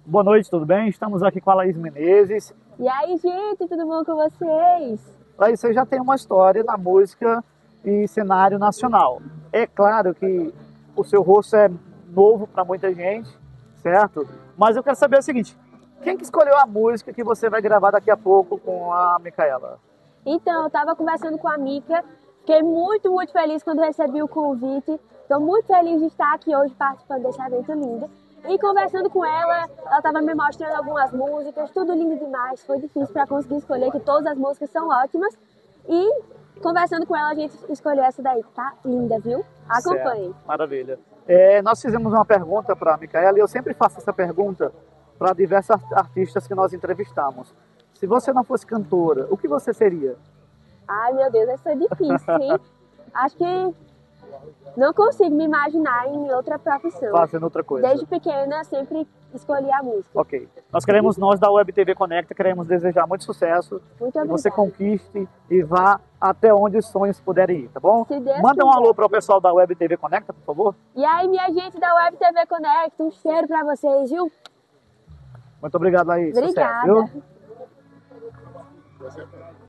Boa noite, tudo bem? Estamos aqui com a Laís Menezes. E aí, gente, tudo bom com vocês? Laís, você já tem uma história na música e cenário nacional. É claro que o seu rosto é novo para muita gente, certo? Mas eu quero saber o seguinte, quem que escolheu a música que você vai gravar daqui a pouco com a Micaela? Então, eu estava conversando com a Mica, fiquei muito feliz quando recebi o convite. Estou muito feliz de estar aqui hoje participando desse evento lindo. E conversando com ela estava me mostrando algumas músicas, tudo lindo demais. Foi difícil para conseguir escolher, que todas as músicas são ótimas. E conversando com ela, a gente escolheu essa daí, tá linda, viu? Acompanhe. Certo, maravilha. Nós fizemos uma pergunta para a Micaela e eu sempre faço essa pergunta para diversos artistas que nós entrevistamos. Se você não fosse cantora, o que você seria? Ai, meu Deus, essa é difícil, hein? Acho que não consigo me imaginar em outra profissão. Fazendo outra coisa. Desde pequena, sempre escolhi a música. Ok. Nós da Web TV Conecta, queremos desejar muito sucesso. Muito Que obrigada. você conquiste e vá até onde os sonhos puderem ir, tá bom? Se Deus Manda um quiser. alô para o pessoal da Web TV Conecta, por favor. E aí, minha gente da Web TV Connect, um cheiro pra vocês, viu? Muito obrigado, Laís. Obrigada. Sucesso, viu?